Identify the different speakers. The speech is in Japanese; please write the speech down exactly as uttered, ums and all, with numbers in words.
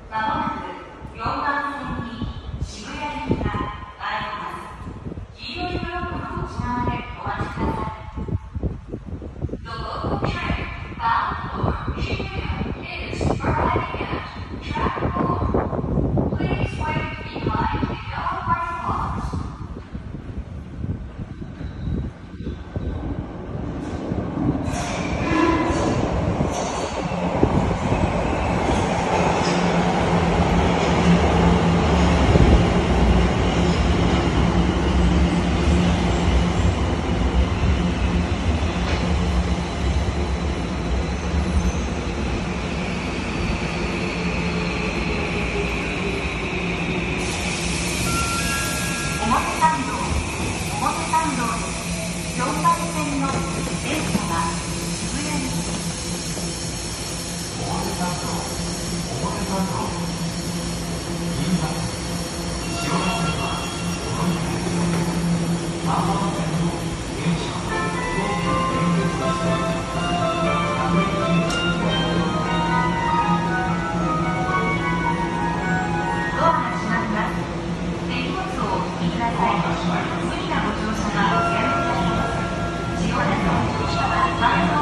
Speaker 1: まもなくよんばん線に渋谷行きが参ります。黄色いブロックの内側でお待ちください。The local train bound for Shibuya is arriving at track four. Please wait behind the yellow white box.無理なご乗車がおやめください。千代田の乗車は